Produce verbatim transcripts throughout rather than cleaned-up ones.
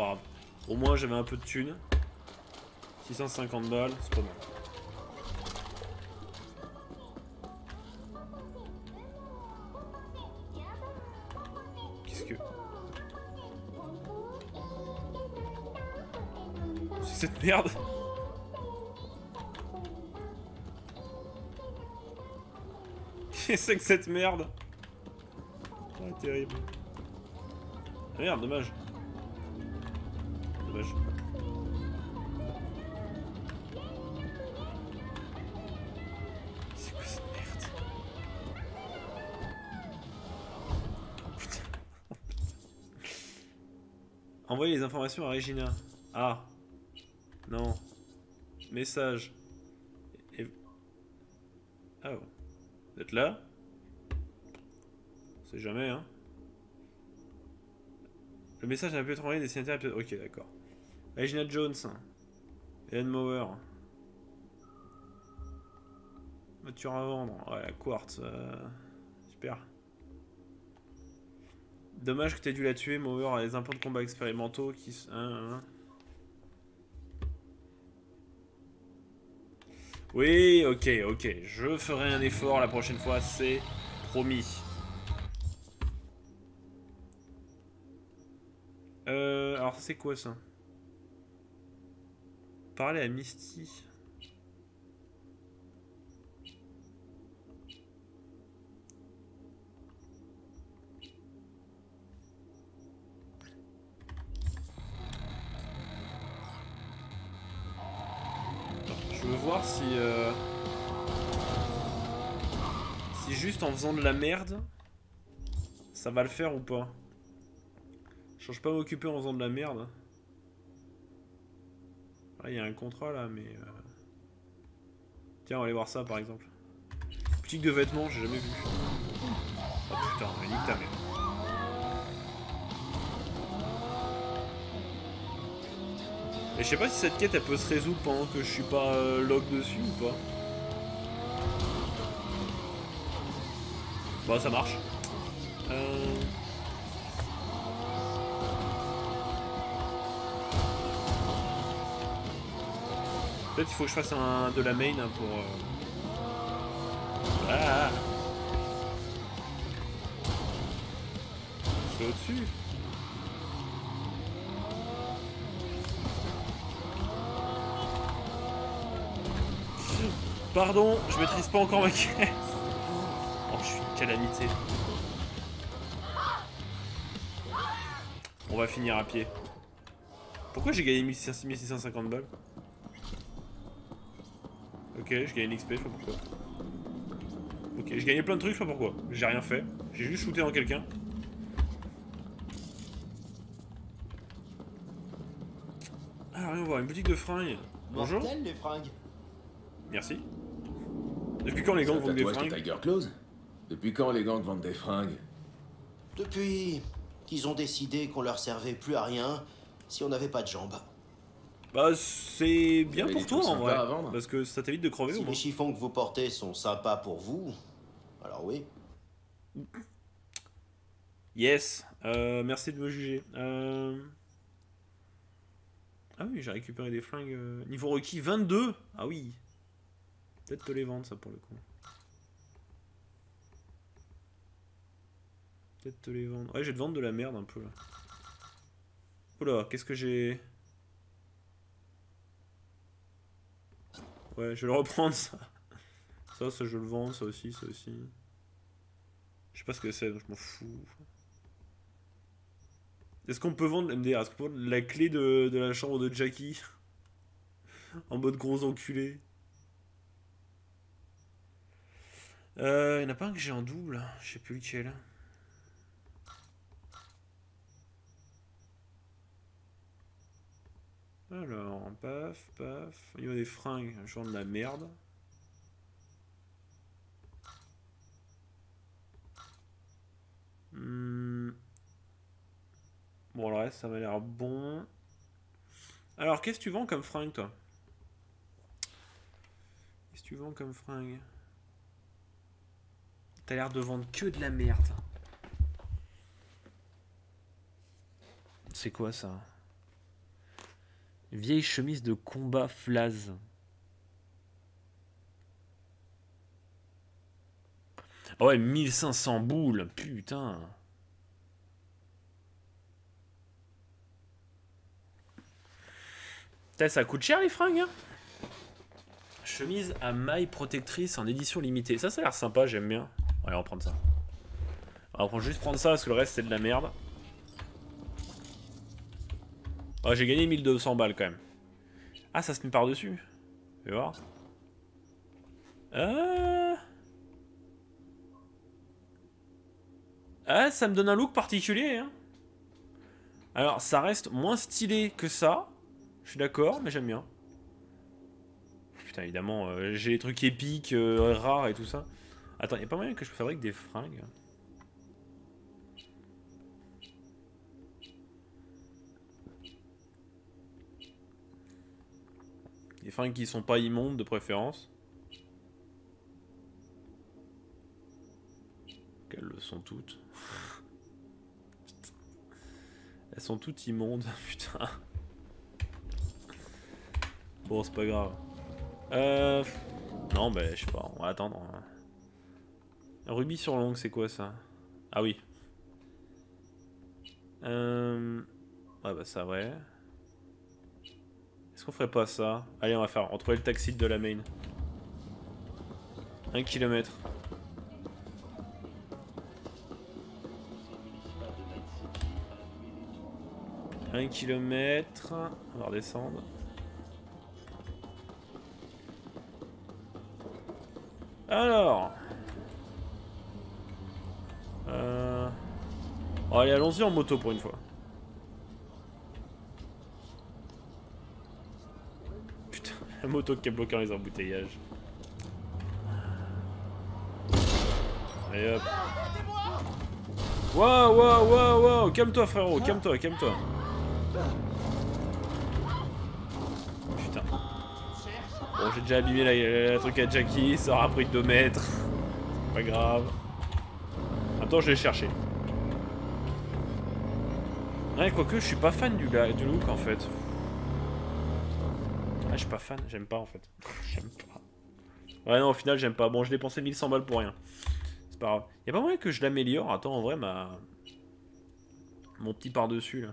pas grave. Au moins j'avais un peu de thunes. six cent cinquante balles, c'est pas mal. Qu'est-ce que... C'est cette merde. Qu'est-ce que c'est que cette merde? Oh, terrible. Ah, merde, dommage. Dommage. C'est quoi cette merde? Putain. Envoyez les informations à Regina. Ah. Non. Message. Et... Ah. Vous êtes là? On sait jamais, hein. Le message n'a pu être envoyé des destinataires. Ok, d'accord. Regina Jones. Hélène Mower. Voiture à vendre. Ouais, la quartz. Euh... Super. Dommage que t'aies dû la tuer. Mower a des implants de combat expérimentaux qui... Hein, hein. Oui, ok, ok. Je ferai un effort la prochaine fois, c'est promis. Euh, alors c'est quoi ça? Parler à Misty. Je veux voir si... Euh... Si juste en faisant de la merde, ça va le faire ou pas. Je change pas m'occuper en faisant de la merde. Ah, il y a un contrat là, mais... Euh... Tiens, on va aller voir ça par exemple. Boutique de vêtements, j'ai jamais vu. Oh putain, mais nique ta mère. Et je sais pas si cette quête elle peut se résoudre pendant que je suis pas euh, log dessus ou pas. Bah ça marche. Euh... Peut-être qu'il faut que je fasse un de la main hein, pour... Euh... Ah, c'est au-dessus. Pardon, je maîtrise pas encore ma caisse. Oh, je suis une calamité. On va finir à pied. Pourquoi j'ai gagné mille six cent cinquante balles? Ok, je gagne l'X P, je sais pas pourquoi. Ok, j'ai gagné plein de trucs, je sais pas pourquoi. J'ai rien fait. J'ai juste shooté dans quelqu'un. Ah, rien voir, une boutique de fringues. Bonjour. Mortel, les fringues. Merci. Depuis quand les gangs vendent des fringues? Tiger Claws? Depuis quand les gangs vendent des fringues? Depuis qu'ils ont décidé qu'on leur servait plus à rien si on n'avait pas de jambes. Bah c'est bien pour toi en vrai, à parce que ça t'évite de crever si au moins. les chiffons que vous portez sont sympas pour vous, alors oui. Yes, euh, merci de me juger. Euh... Ah oui, j'ai récupéré des flingues. Euh... Niveau requis vingt-deux. Ah oui. Peut-être te les vendre ça pour le coup. Peut-être te les vendre. Ouais, je vais te vendre de la merde un peu là. Oula, qu'est-ce que j'ai... Ouais, je vais le reprendre ça. Ça, ça je le vends, ça aussi, ça aussi. Je sais pas ce que c'est, donc je m'en fous. Est-ce qu'on peut vendre M D R? Est-ce qu'on peut vendre la clé de, de la chambre de Jackie? En mode gros enculé. Euh, il n'y en a pas un que j'ai en double. Je sais plus lequel. Alors, paf, paf. Au niveau des fringues, je vends de la merde. Hmm. Bon, le reste, ça m'a l'air bon. Alors, qu'est-ce que tu vends comme fringue, toi? Qu'est-ce que tu vends comme fringue? T'as l'air de vendre que de la merde. C'est quoi, ça? Vieille chemise de combat Flaz. Ah ouais, mille cinq cents boules, putain. Putain, ça coûte cher les fringues, hein. Chemise à maille protectrice en édition limitée. Ça, ça a l'air sympa, j'aime bien. Allez, on va prendre ça. On va juste prendre ça parce que le reste c'est de la merde. Oh, j'ai gagné mille deux cents balles quand même. Ah, ça se met par-dessus. Je vais voir. Euh... Ah, ça me donne un look particulier. Hein. Alors, ça reste moins stylé que ça. Je suis d'accord, mais j'aime bien. Putain, évidemment, euh, j'ai les trucs épiques, euh, rares et tout ça. Attends, il y a pas moyen que je fabrique des fringues. Des fringues qui sont pas immondes de préférence. Elles le sont toutes. Elles sont toutes immondes, putain. Bon, c'est pas grave. Euh... Non, bah, je sais pas, on va attendre. Un rubis sur l'ongle, c'est quoi ça? Ah oui. Euh... Ouais, bah ça, ouais. Est-ce qu'on ferait pas ça? Allez, on va faire. On va trouver le taxi de la main. Un kilomètre. Un kilomètre. On va redescendre. Alors. Euh... Oh, allez, allons-y en moto pour une fois. Putain, la moto qui est bloquée dans les embouteillages. Allez hop. Waouh, waouh, waouh, waouh. Calme-toi, frérot, calme-toi, calme-toi. Putain. Bon, j'ai déjà abîmé la, la truc à Jackie, ça aura pris deux mètres. Pas grave. Attends, je vais le chercher. Ouais, quoique, je suis pas fan du, du look en fait. Ah, je suis pas fan, j'aime pas en fait. J'aime pas. Ouais, non, au final, j'aime pas. Bon, j'ai dépensé mille cent balles pour rien. C'est pas grave. Y'a pas moyen que je l'améliore. Attends, en vrai, ma. Mon petit par-dessus là.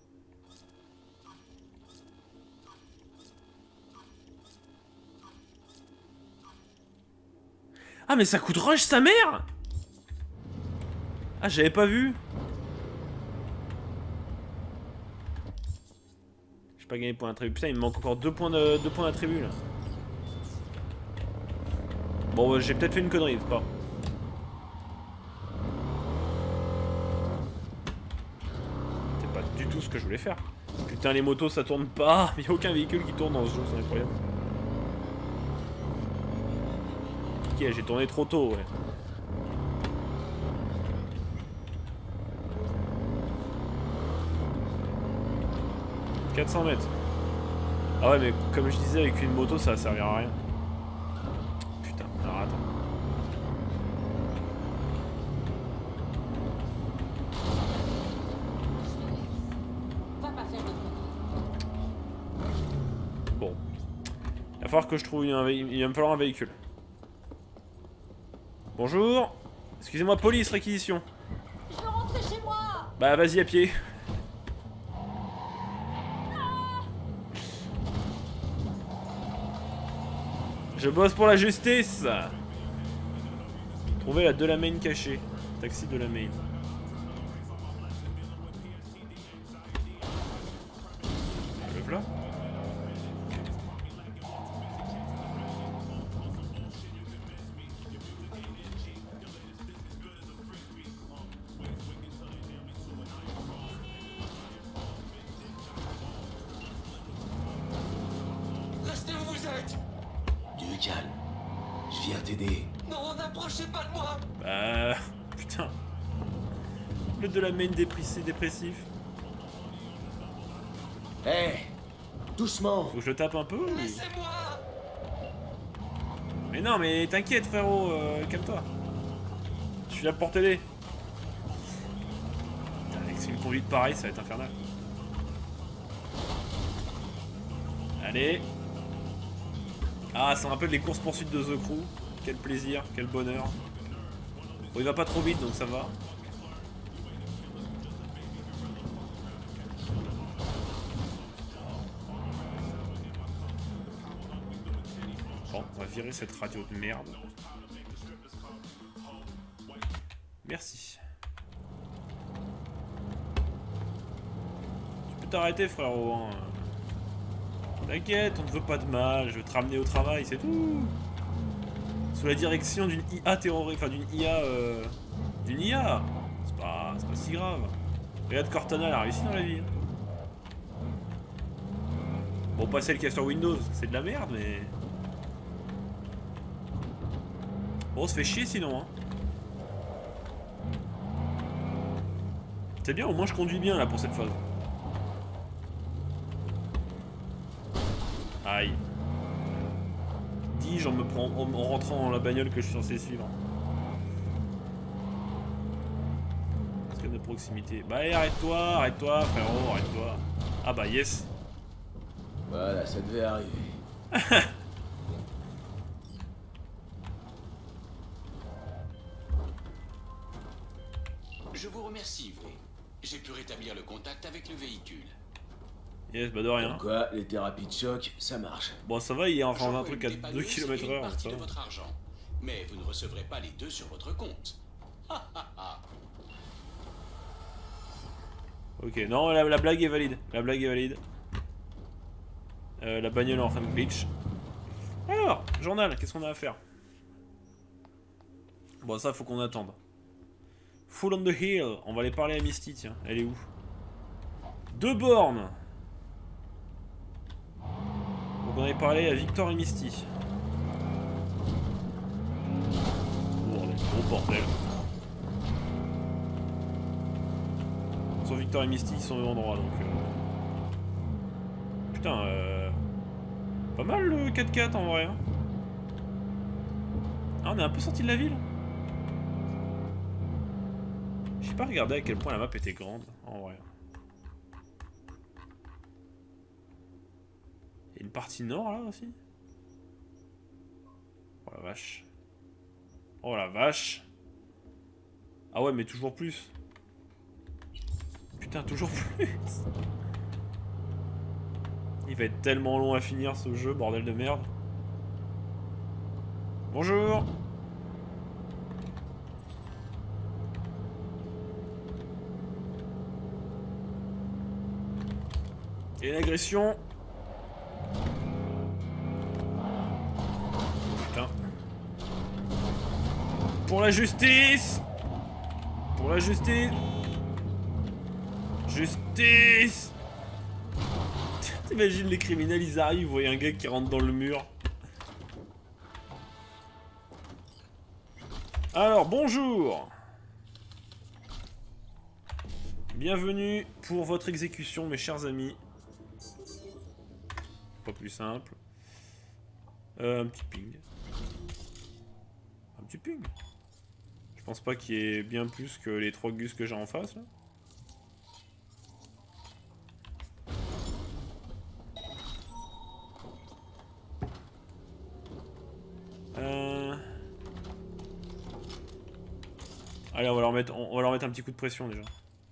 Ah, mais ça coûte rush sa mère! Ah, j'avais pas vu. J'ai pas gagné point d'attribut. Putain, il me manque encore deux points d'attribut là. Bon, bah, j'ai peut-être fait une connerie, c'est pas. C'est pas du tout ce que je voulais faire. Putain, les motos ça tourne pas. Il n'y a aucun véhicule qui tourne dans ce jeu, c'est incroyable. Ok, j'ai tourné trop tôt, ouais. quatre cents mètres. Ah ouais, mais comme je disais, avec une moto, ça va servir à rien. Putain, alors attends. Bon. Il va falloir que je trouve un véhicule. Il va me falloir un véhicule. Bonjour. Excusez-moi, police, réquisition. Je veux rentrer chez moi. Bah, vas-y à pied. Je bosse pour la justice. Trouver la Delamain cachée. Taxi Delamain. Le voilà. Restez où vous êtes. Du calme. Je viens t'aider. Non, n'approchez pas de moi. Bah... Putain. Le Delamain dépressif. dépressif. Hé hey, doucement. Faut que je le tape un peu ou... Laissez-moi. Mais non, mais t'inquiète frérot, euh, calme-toi. Je suis là pour t'aider. Putain, avec une conduite pareille, ça va être infernal. Allez. Ah, ça me rappelle les courses-poursuites de The Crew. Quel plaisir, quel bonheur. Bon, il va pas trop vite, donc ça va. Bon, on va virer cette radio de merde. Merci. Tu peux t'arrêter, frérot. Hein. T'inquiète, on ne veut pas de mal. Je vais te ramener au travail, c'est tout. Sous la direction d'une I A terroriste. Enfin, d'une I A. Euh... D'une I A. C'est pas... c'est pas si grave. Regarde, Cortana, elle a réussi dans la vie. Bon, pas celle qu'il y a sur Windows. C'est de la merde, mais. Bon, on se fait chier sinon. Hein. C'est bien, au moins je conduis bien là pour cette phase. Aïe. Dis-je en me prend, en, en rentrant dans la bagnole que je suis censé suivre. Scan de proximité. Bah allez, arrête-toi, arrête-toi frérot, arrête-toi. Ah bah yes. Voilà, ça devait arriver. Je vous remercie, V. J'ai pu rétablir le contact avec le véhicule. Yes, bah de rien. Comme quoi, les thérapies de choc, ça marche. Bon, ça va, il est en train d'un J'envoie truc une à deux dépanneuse kilomètres et une heure. partie Ça de va. votre argent. Mais vous ne recevrez pas les deux sur votre compte. Ok, non, la, la blague est valide. La blague est valide. Euh, la bagnole est en train de glitch. Alors, journal, qu'est-ce qu'on a à faire? Bon, ça, faut qu'on attende. Full on the hill. On va aller parler à Misty, tiens. Elle est où? Deux bornes. Donc on avait parlé à Victor et Misty. Bordel, gros bordel. Sur Victor et Misty, ils sont au même endroit donc. Euh... Putain, euh... pas mal le quatre quatre en vrai. Hein. Ah, on est un peu sorti de la ville. J'ai pas regardé à quel point la map était grande en vrai. Il y a une partie nord là aussi. Oh la vache. Oh la vache. Ah ouais mais toujours plus. Putain toujours plus. Il va être tellement long à finir ce jeu, bordel de merde. Bonjour. Et une agression. Putain. Pour la justice. Pour la justice. Justice. T'imagines les criminels, ils arrivent, vous voyez un gars qui rentre dans le mur. Alors, bonjour. Bienvenue pour votre exécution, mes chers amis. Pas plus simple. Euh, un petit ping. Un petit ping. Je pense pas qu'il y ait bien plus que les trois gus que j'ai en face, là. Euh... Allez, on va leur mettre, on va leur mettre un petit coup de pression déjà.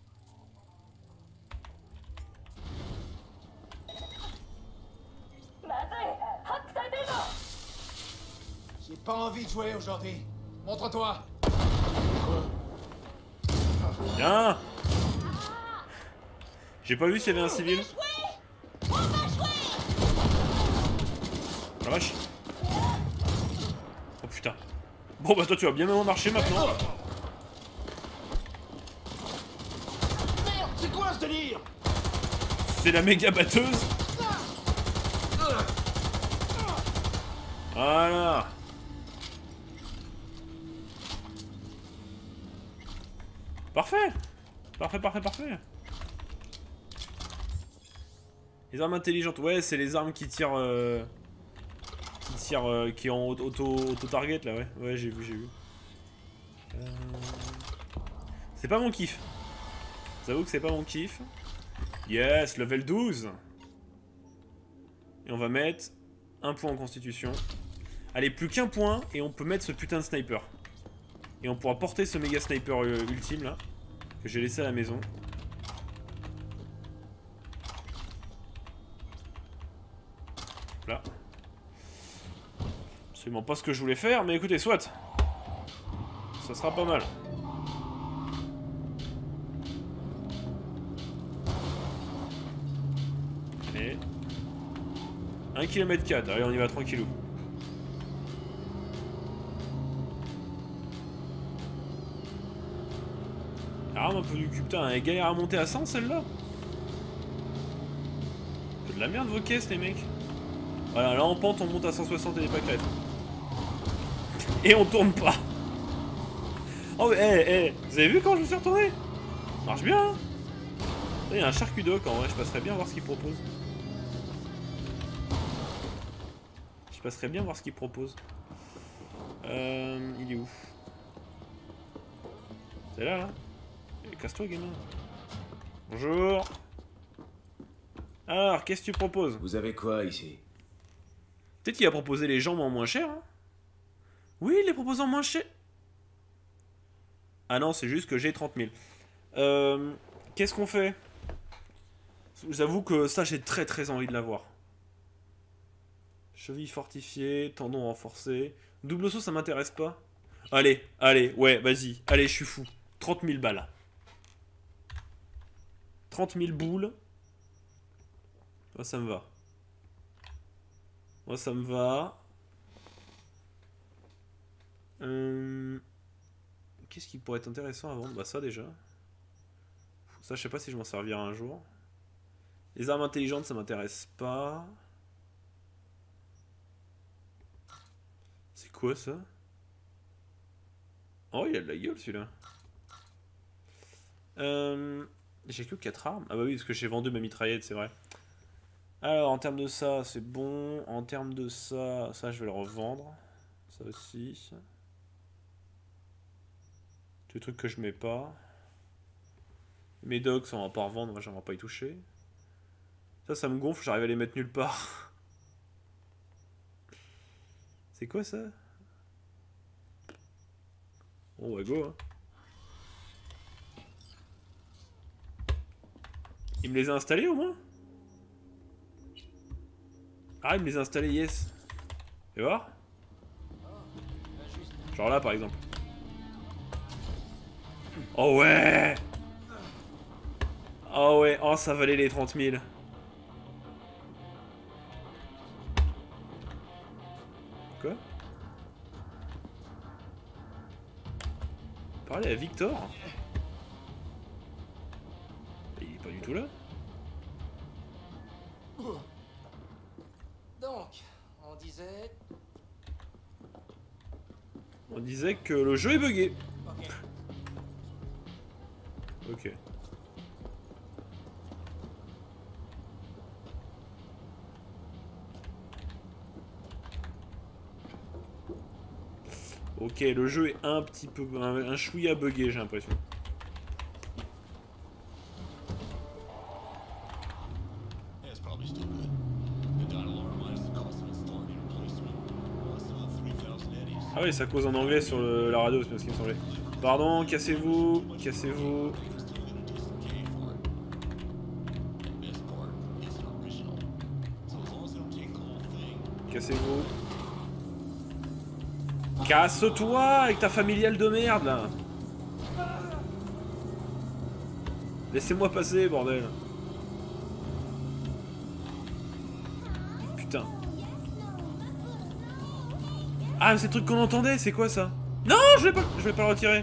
J'ai pas envie de jouer aujourd'hui. Montre-toi. Bien. J'ai pas vu s'il y avait un civil. La vache. Oh putain. Bon bah toi tu vas bien même marcher maintenant. Merde, c'est quoi ce délire? C'est la méga batteuse. Voilà. Parfait. Parfait, parfait, parfait. Les armes intelligentes, ouais, c'est les armes qui tirent... Euh, qui tirent... Euh, qui ont auto-target, là, ouais. Ouais, j'ai vu, j'ai vu. Euh... C'est pas mon kiff. J'avoue que c'est pas mon kiff. Yes, level douze. Et on va mettre un point en constitution. Allez, plus qu'un point et on peut mettre ce putain de sniper. Et on pourra porter ce méga sniper euh, ultime là. Que j'ai laissé à la maison. Là. Absolument pas ce que je voulais faire, mais écoutez, soit. Ça sera pas mal. Allez. un kilomètre quatre, allez on y va tranquillou. Ah, un peu du cul, putain, elle galère à monter à cent celle-là. C'est de la merde vos caisses les mecs. Voilà, là en pente on monte à cent soixante et des pâquerettes. Et on tourne pas. Oh, hé, hey, hé, hey, vous avez vu quand je me suis retourné? Ça marche bien, hein. Il y a un charcudoc en vrai, je passerais bien voir ce qu'il propose. Je passerais bien voir ce qu'il propose. Euh, il est où? C'est là, là. Casse-toi, gamin. Bonjour. Alors, qu'est-ce que tu proposes? Vous avez quoi ici? Peut-être qu'il a proposé les jambes en moins cher, hein. Oui, il les propose en moins cher. Ah non, c'est juste que j'ai trente mille. Euh, Qu'est-ce qu'on fait? J'avoue que ça, j'ai très très envie de l'avoir. Cheville fortifiée, tendon renforcé. Double saut, ça m'intéresse pas. Allez, allez, ouais, vas-y. Allez, je suis fou. trente mille balles. trente mille boules. Moi, ça me va. Moi, ça me va. Euh... Qu'est-ce qui pourrait être intéressant à vendre? Bah ça déjà. Ça je sais pas si je m'en servirai un jour. Les armes intelligentes ça m'intéresse pas. C'est quoi ça? Oh il a de la gueule celui-là. Euh... J'ai que quatre armes. Ah bah oui parce que j'ai vendu ma mitraillette c'est vrai. Alors en termes de ça c'est bon. En termes de ça, ça je vais le revendre. Ça aussi. Des trucs que je mets pas. Mes dogs, on va pas revendre, moi j'aimerais pas y toucher. Ça, ça me gonfle, j'arrive à les mettre nulle part. C'est quoi ça? On va go, hein. Il me les a installés au moins? Ah, il me les a installés, yes. Fais voir. Genre là par exemple. Oh ouais! Oh ouais, oh ça valait les trente mille. Quoi? Parler à Victor? Il est pas du tout là. Donc, on disait... On disait que le jeu est bugué. Ok. Ok, le jeu est un petit peu... un, un chouïa bugué, j'ai l'impression. Ah oui, ça cause en anglais sur le, la radio, c'est ce qui me semblait. Pardon, cassez-vous, cassez-vous. Cassez-vous. Casse-toi avec ta familiale de merde là. Laissez-moi passer, bordel. Putain. Ah, mais c'est le truc qu'on entendait, c'est quoi ça? Non, je vais pas, je vais pas le retirer.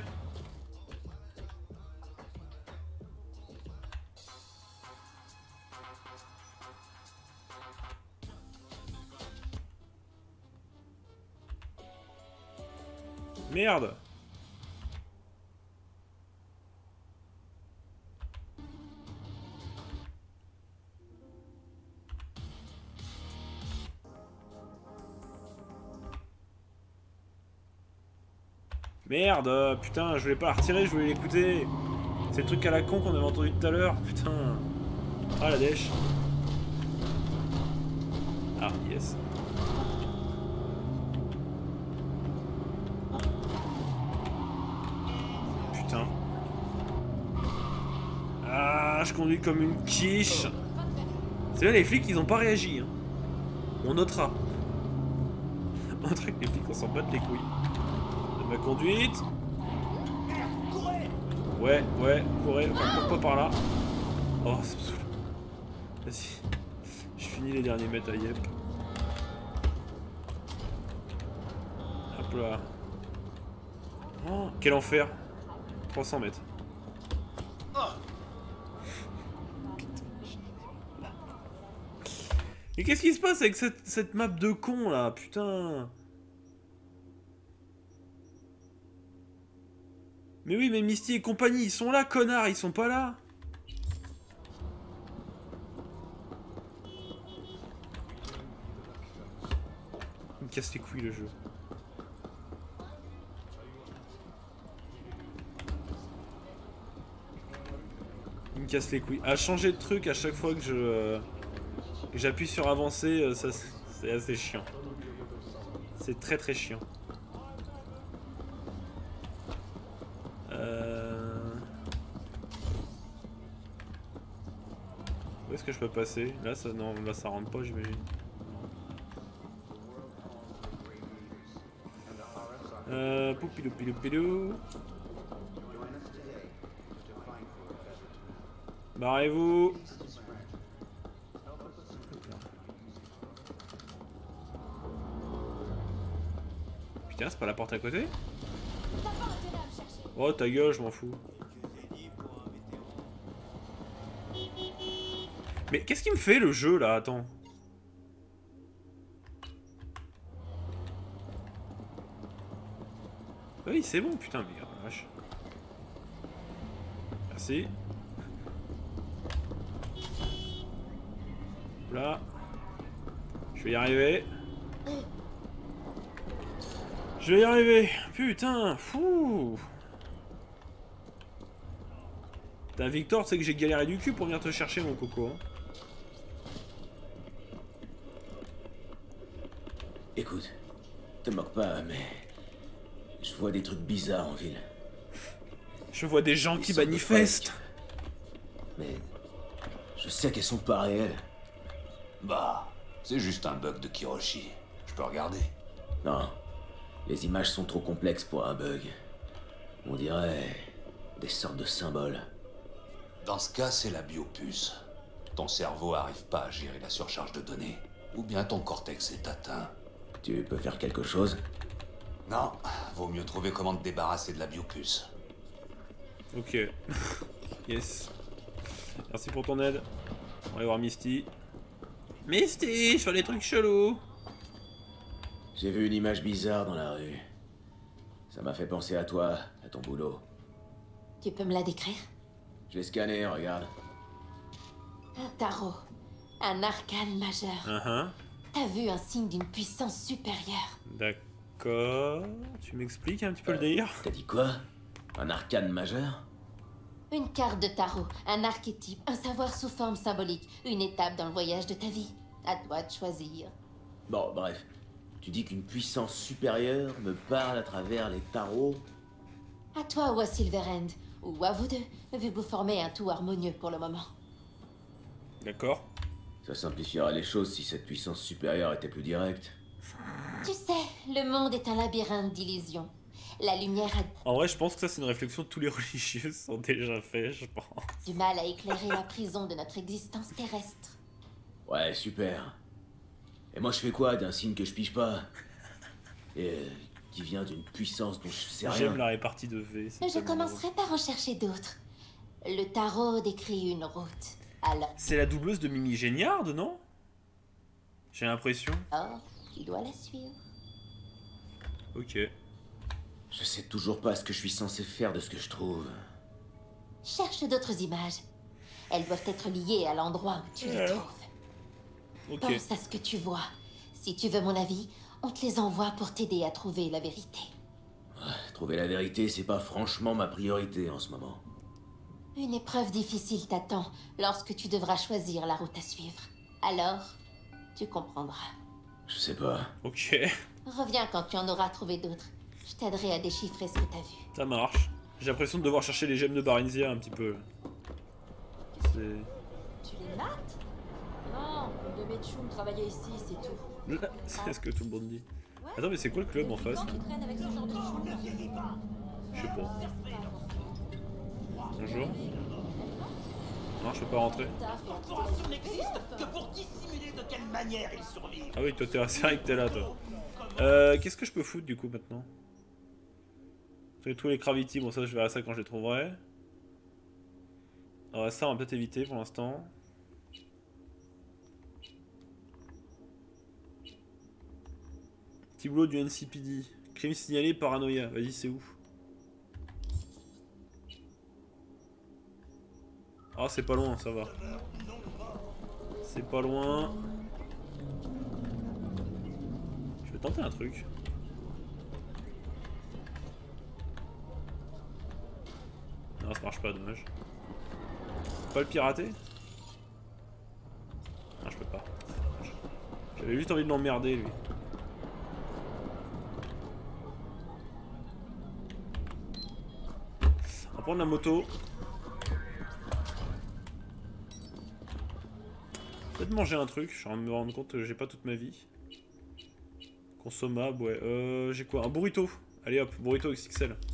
Merde. Merde, putain, je voulais pas la retirer, je voulais l'écouter. C'est le truc à la con qu'on avait entendu tout à l'heure, putain. Ah la dèche. Ah, yes. Putain. Ah, je conduis comme une quiche. C'est là, les flics, ils ont pas réagi. Hein. On notera. On notera que les flics, on s'en battent les couilles. De ma conduite. Ouais, ouais, courez. Enfin, pourquoi par là? Oh, ça me saoule. Vas-y. Je finis les derniers mètres à Yep. Hop là. Oh, quel enfer. trois cents mètres. Et qu'est-ce qui se passe avec cette, cette map de con là? Putain. Mais oui, mais Misty et compagnie, ils sont là, connards, ils sont pas là. Il me casse les couilles le jeu. Il me casse les couilles. À changer de truc à chaque fois que je... Euh... J'appuie sur avancer, ça c'est assez chiant. C'est très très chiant. Euh... Où est-ce que je peux passer? Là ça non, là ça rentre pas, j'imagine. Euh... Poupilou pilou pilou. Barrez-vous. Putain, c'est pas la porte à côté? Oh ta gueule, je m'en fous. Mais qu'est-ce qu'il me fait le jeu là? Attends. Oui, c'est bon, putain, mais oh, vache. Merci. Là. Je vais y arriver. Je vais y arriver. Putain, fou. T'as Victor, tu sais que j'ai galéré du cul pour venir te chercher, mon coco. Hein. Écoute, te moque pas, mais je vois des trucs bizarres en ville. Je vois des gens Ils qui sont manifestent. Mais je sais qu'elles sont pas réelles. Bah, c'est juste un bug de Kiroshi. Je peux regarder. Non, les images sont trop complexes pour un bug. On dirait des sortes de symboles. Dans ce cas, c'est la biopuce. Ton cerveau arrive pas à gérer la surcharge de données. Ou bien ton cortex est atteint. Tu peux faire quelque chose? Non, vaut mieux trouver comment te débarrasser de la biopuce. Ok. Yes. Merci pour ton aide. On va aller voir Misty. Misty, je fais des trucs chelous. J'ai vu une image bizarre dans la rue. Ça m'a fait penser à toi, à ton boulot. Tu peux me la décrire? Je l'ai scanné, regarde. Un tarot. Un arcane majeur. Uh-huh. T'as vu un signe d'une puissance supérieure. D'accord. Tu m'expliques un petit peu Euh, le délire? T'as dit quoi? Un arcane majeur? Une carte de tarot, un archétype, un savoir sous forme symbolique, une étape dans le voyage de ta vie. À toi de choisir. Bon, bref. Tu dis qu'une puissance supérieure me parle à travers les tarots? À toi ou à Silverhand, ou à vous deux, vu que vous formez un tout harmonieux pour le moment. D'accord. Ça simplifierait les choses si cette puissance supérieure était plus directe. Tu sais, le monde est un labyrinthe d'illusions. La lumière a En vrai, je pense que ça, c'est une réflexion que tous les religieux sont déjà fait, je pense. du mal à éclairer la prison de notre existence terrestre. Ouais, super. Et moi je fais quoi d'un signe que je pige pas? Et euh, qui vient d'une puissance dont je sais rien. J'aime la répartie de V. c'est Je tellement commencerai par en chercher d'autres. Le tarot décrit une route. Alors, C'est la doubleuse de Mimi Géniard, non? J'ai l'impression. tu dois la suivre. Ok. Je sais toujours pas ce que je suis censé faire de ce que je trouve. Cherche d'autres images. Elles doivent être liées à l'endroit où tu les Ouais. trouves. Ok. Pense à ce que tu vois. Si tu veux mon avis, on te les envoie pour t'aider à trouver la vérité. Trouver la vérité, c'est pas franchement ma priorité en ce moment. Une épreuve difficile t'attend lorsque tu devras choisir la route à suivre. Alors, Tu comprendras. Je sais pas. Ok, Reviens quand tu en auras trouvé d'autres. Je t'aiderai à déchiffrer ce que t'as vu. ça marche. J'ai l'impression de devoir chercher les gemmes de Barinzia un petit peu. C'est... Tu les mates? Non, une de mes tchoums travaillait ici, c'est tout. C'est ce que tout le monde dit. Ouais. Attends, mais c'est quoi le club en face? Quand tu traînes avec ce genre de tchoum? Je sais pas. Bonjour. Non, je peux pas rentrer. Corporation n'existe que pour dissimuler de quelle manière ils survivent. Ah oui, toi t'es c'est vrai que t'es là, toi. Euh, qu'est-ce que je peux foutre du coup maintenant? Tous les Gravity, bon ça je verrai ça quand je les trouverai. Alors ça on va peut-être éviter pour l'instant. Petit boulot du N C P D. Crime signalé, paranoïa. Vas-y, c'est où? Ah, c'est pas loin, ça va. C'est pas loin. Je vais tenter un truc. Non, ça marche pas, dommage. Pas le pirater? Non, je peux pas. J'avais juste envie de l'emmerder, lui. On va prendre la moto. Peut-être manger un truc, je suis en train de me rendre compte que j'ai pas toute ma vie. Consommable, ouais. Euh, j'ai quoi? Un burrito. Allez hop, burrito X X L.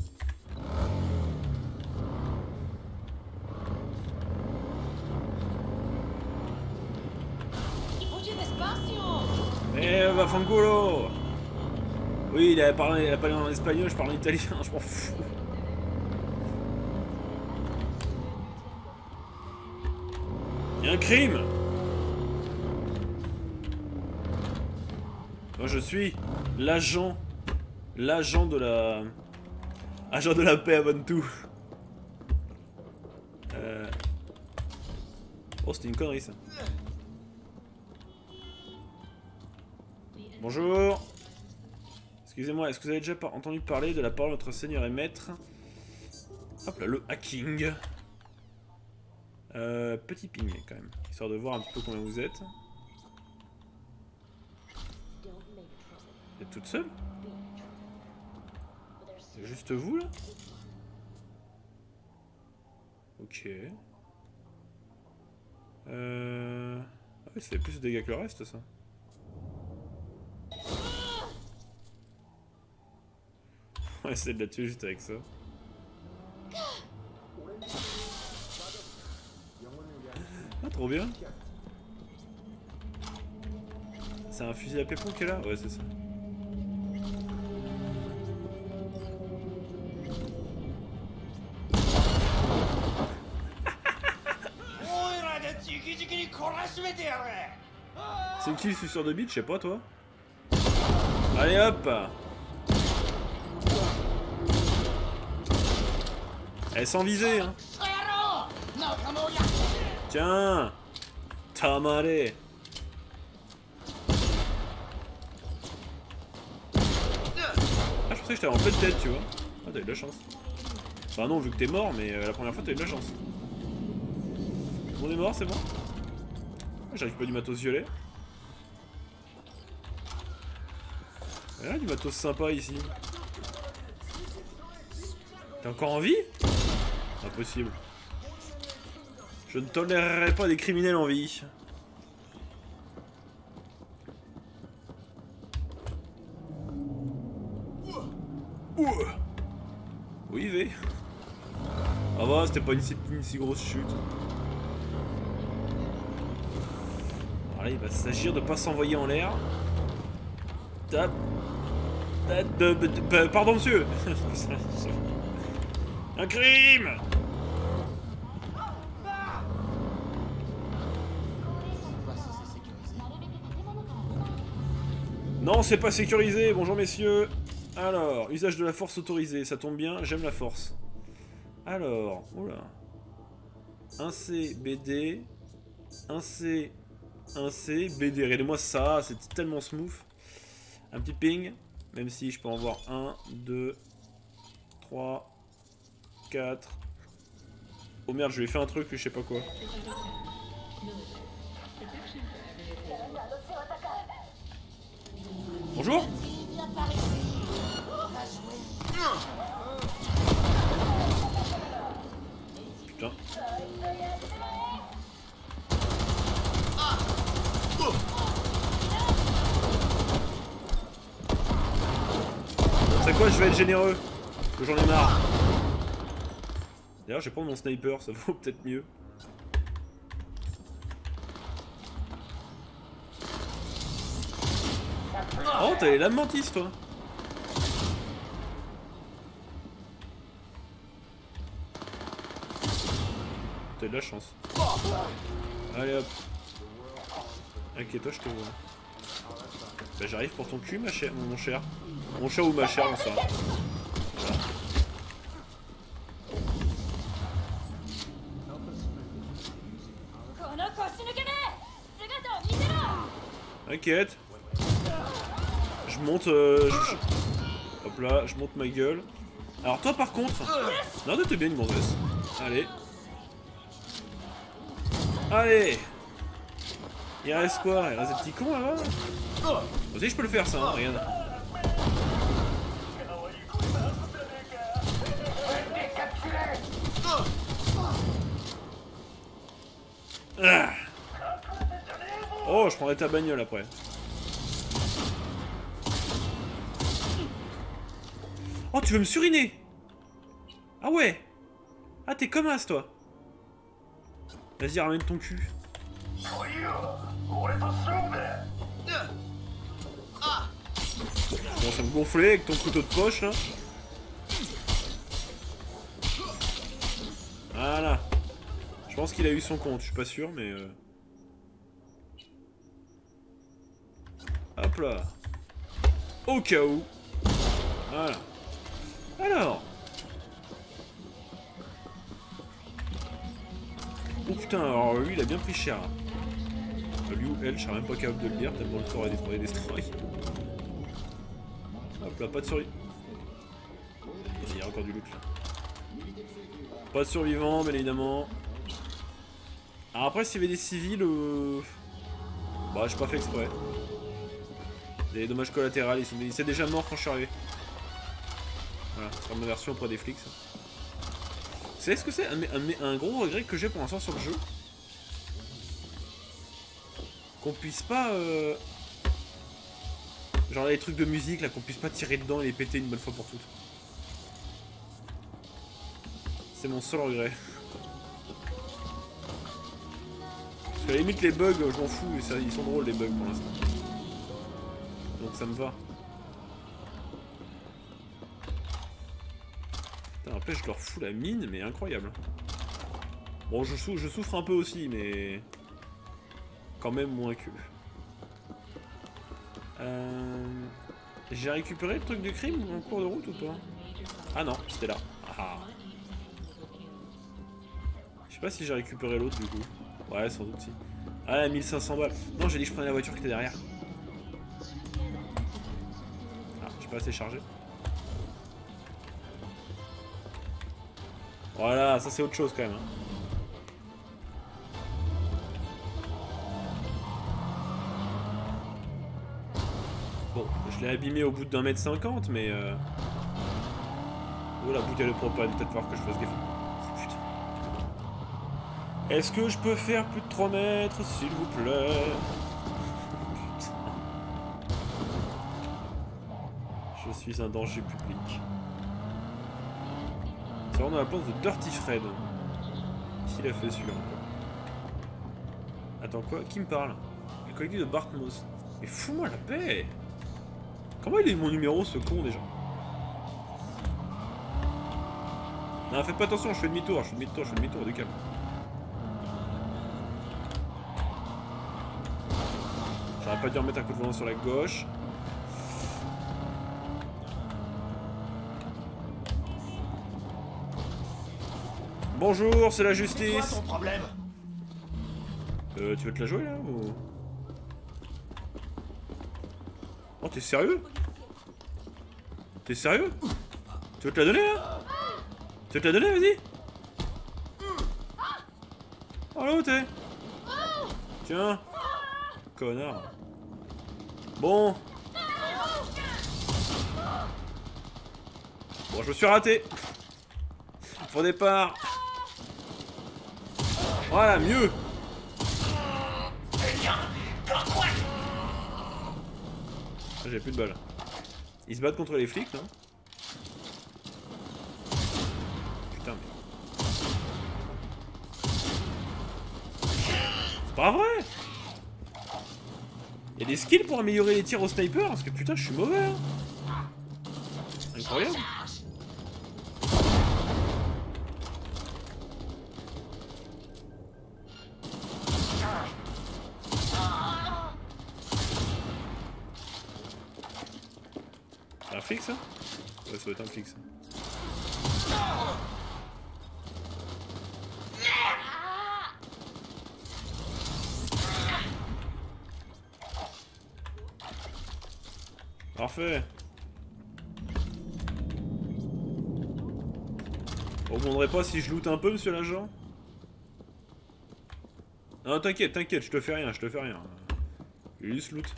Eh, va fanculo! Oui, il a parlé, il a parlé en espagnol, je parle en italien, je m'en fous. Il y a un crime! Moi je suis l'agent, l'agent de la, agent de la paix avant tout. Euh... Oh c'était une connerie ça. Bonjour. Excusez-moi, est-ce que vous avez déjà entendu parler de la parole de notre Seigneur et Maître? Hop là, le hacking. Euh, petit ping quand même, histoire de voir un petit peu combien vous êtes. Vous êtes toute seule? C'est juste vous là? Ok. Euh... Ah oui, ça fait plus de dégâts que le reste ça. On va essayer de la tuer juste avec ça. Ah, trop bien. C'est un fusil à pépon qui est là? Ouais, c'est ça. C'est qui le suceur de bite? Je sais pas, toi. Allez hop. Elle est sans viser, hein. Tiens. Tamare. Ah, je pensais que j'étais en pleine tête, tu vois. Ah, t'as eu de la chance. Enfin non, vu que t'es mort, mais euh, la première fois t'as eu de la chance. On est mort, c'est bon. Ah, j'arrive pas du matos violet. Ah, du matos sympa ici. T'es encore en vie? Impossible. Je ne tolérerai pas des criminels en vie. Ouh. Oui, V. Ah bah, c'était pas une si, une si grosse chute. Alors là, il va s'agir de pas s'envoyer en l'air. Tap. De, de, de, de, pardon, monsieur. Un crime. Non, c'est pas sécurisé. Bonjour, messieurs. Alors, usage de la force autorisé. Ça tombe bien, j'aime la force. Alors, oula. un C, B D. un C, un C, B D. Regardez-moi ça, c'est tellement smooth. Un petit ping. Même si je peux en voir un, deux, trois, quatre. Oh merde, je lui ai fait un truc, je sais pas quoi. Bonjour. Putain. C'est quoi, je vais être généreux. Parce que j'en ai marre. D'ailleurs, je vais prendre mon sniper, ça vaut peut-être mieux. Oh, t'as les lames mantis, toi. T'as de la chance. Allez hop. Ok, toi je te vois. Bah j'arrive pour ton cul, ma chère, mon cher. Mon chat ou ma chère, on sort. Voilà. T'inquiète. Je monte... Euh, je... Hop là, je monte ma gueule. Alors toi par contre... Non, t'es bien une gonzesse. Allez. Allez. Il reste quoi? Il reste des petits cons là-bas. Vas-y, je peux le faire ça, hein, regarde. Ah. Oh, je prendrai ta bagnole après. Oh, tu veux me suriner? Ah ouais. Ah, t'es comme as, toi. Vas-y, ramène ton cul. Bon, ça me gonfler avec ton couteau de poche, là. Voilà. Je pense qu'il a eu son compte, je suis pas sûr, mais... Euh... Hop là. Au cas où. Voilà. Alors. Oh putain, alors lui il a bien pris cher. Lui ou elle, je serais même pas capable de le lire, tellement le corps est détruit, destroy. Hop là, pas de survie. Il y a encore du loot là. Pas de survivants, bien évidemment. Alors après, s'il y avait des civils, euh... bah j'ai pas fait exprès. Des dommages collatéraux, ils sont ils étaient déjà morts quand je suis arrivé. Voilà, ce sera ma version auprès des flics. Ça. Vous savez ce que c'est un, un, un gros regret que j'ai pour l'instant sur le jeu? Qu'on puisse pas... Euh... Genre les trucs de musique là, qu'on puisse pas tirer dedans et les péter une bonne fois pour toutes. C'est mon seul regret. Parce qu'à la limite les bugs, je m'en fous, et ça, ils sont drôles les bugs pour l'instant. Donc ça me va. Putain, après je leur fous la mine, mais incroyable. Bon, je, sou je souffre un peu aussi, mais... Quand même moins que... Euh... J'ai récupéré le truc de crime en cours de route ou pas? Ah non, c'était là. Ah. Je sais pas si j'ai récupéré l'autre du coup. Ouais, sans doute si. Ah, mille cinq cents balles. Non, j'ai dit que je prenais la voiture qui était derrière. Ah, je suis pas assez chargé. Voilà, ça c'est autre chose quand même. Hein. Bon, je l'ai abîmé au bout d'un mètre cinquante, mais... Euh... Oh, la bouteille de propane, peut-être falloir que je fasse gaffe. Oh, putain. Est-ce que je peux faire plus de trois mètres, s'il vous plaît? Putain. Je suis un danger public. C'est vraiment la place de Dirty Fred. Qui l'a fait celui-là encore? Attends, quoi? Qui me parle? Le collectif de Bartmoss. Mais fous-moi la paix! Comment il a eu mon numéro, ce con, déjà? Non, faites pas attention, je fais demi-tour, je fais demi-tour, je fais demi-tour, du calme. J'aurais pas dû remettre un coup de volant sur la gauche. Bonjour, c'est la justice. C'est quoi ton problème? Euh, tu veux te la jouer, là, ou... Oh, t'es sérieux? T'es sérieux? Tu veux te la donner, là? Tu veux te la donner, vas-y? Oh là où t'es? Tiens. Connard. Bon. Bon, je me suis raté. Faux départ. Voilà, mieux. Ah, j'ai plus de balles. Ils se battent contre les flics, non? Putain, mais... C'est pas vrai! Y'a des skills pour améliorer les tirs au sniper? Parce que putain, je suis mauvais, hein. Incroyable. C'est un flic, ça? Ouais, ça doit être un flic, ça. Parfait. On vous demanderait pas si je loot un peu, monsieur l'agent? Non, t'inquiète, t'inquiète, je te fais rien, je te fais rien. J'ai juste loot.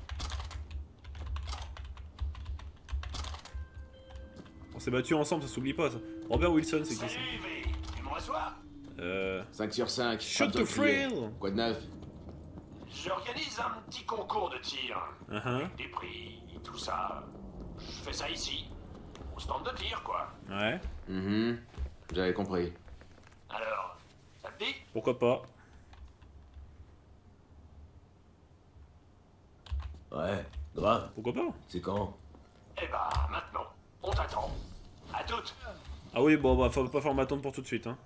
On s'est battu ensemble, ça s'oublie pas, ça. Robert Wilson, c'est qui ça? Tu me reçois? Euh... cinq sur cinq. Shoot to thrill. Quoi de neuf? J'organise un petit concours de tir. Uh -huh. Des prix, tout ça. Je fais ça ici. Au stand de tir, quoi. Ouais. Mhm. Mm, j'avais compris. Alors, ça te dit? Pourquoi pas? Ouais, grave. Pourquoi pas? C'est quand? Eh bah, maintenant. On t'attend. À toutes. Ah oui, bon, bah, faut pas faire m'attendre pour tout de suite, hein.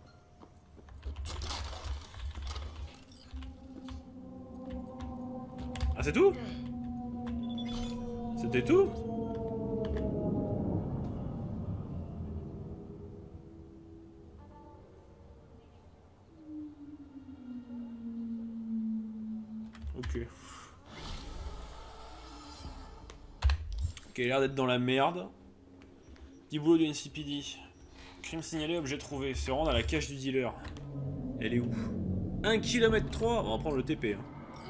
Ah, c'est tout? C'était tout? Ok. Ok, il a l'air d'être dans la merde. Petit boulot du N C P D. Crime signalé, objet trouvé. Se rendre à la cache du dealer. Elle est où? un kilomètre trois. On va prendre le T P. Hein.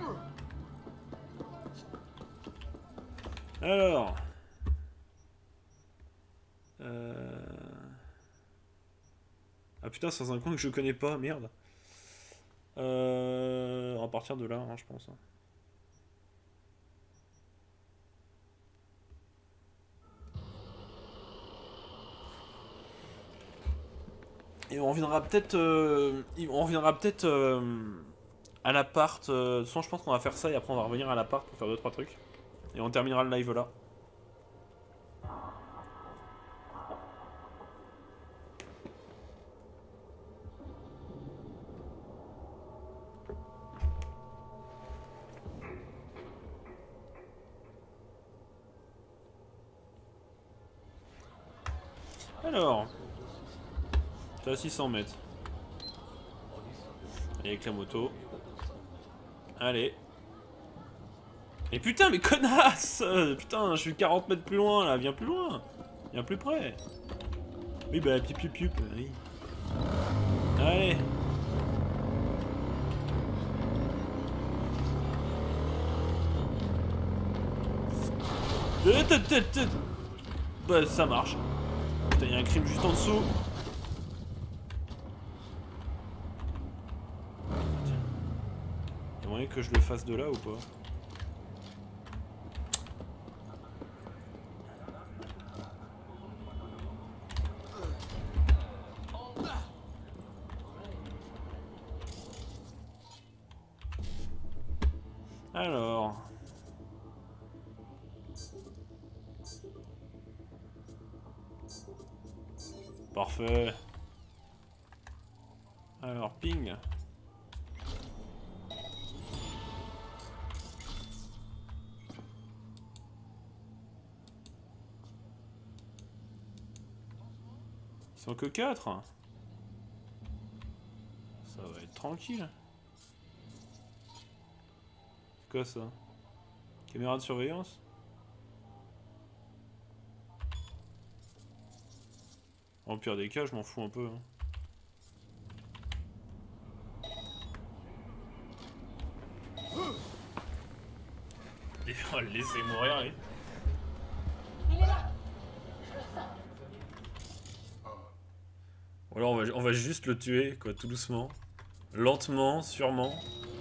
Alors. Euh... Ah putain, c'est dans un coin que je connais pas, merde. Euh... On va partir de là, hein, je pense. Et on reviendra peut-être... Euh... On reviendra peut-être euh... à l'appart. Euh... De toute façon, je pense qu'on va faire ça et après on va revenir à l'appart pour faire deux trois trucs. Et on terminera le live là. Alors, c'est à six cents mètres. Avec la moto. Allez. Et putain, mais connasse! Putain, je suis quarante mètres plus loin là, viens plus loin! Viens plus près! Oui, bah, piou piou piou, oui. Allez! Bah, ça marche. Putain, y'a un crime juste en dessous. Y'a moyen que je le fasse de là ou pas? Alors... Parfait. Alors, ping. Ils sont que quatre. Ça va être tranquille. C'est quoi ça? Caméra de surveillance? En pire des cas, je m'en fous un peu. Hein. Il va le laisser mourir, lui. Il est là. Je le sens. Ou alors on va, on va juste le tuer, quoi, tout doucement. Lentement, sûrement.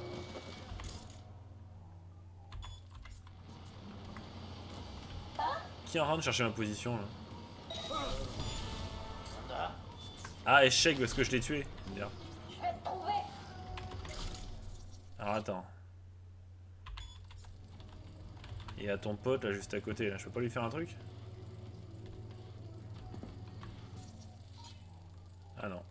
Qui est en train de chercher ma position là? Ah, échec parce que je l'ai tué. Bien. Alors attends. Et à ton pote là juste à côté là, je peux pas lui faire un truc? Ah non.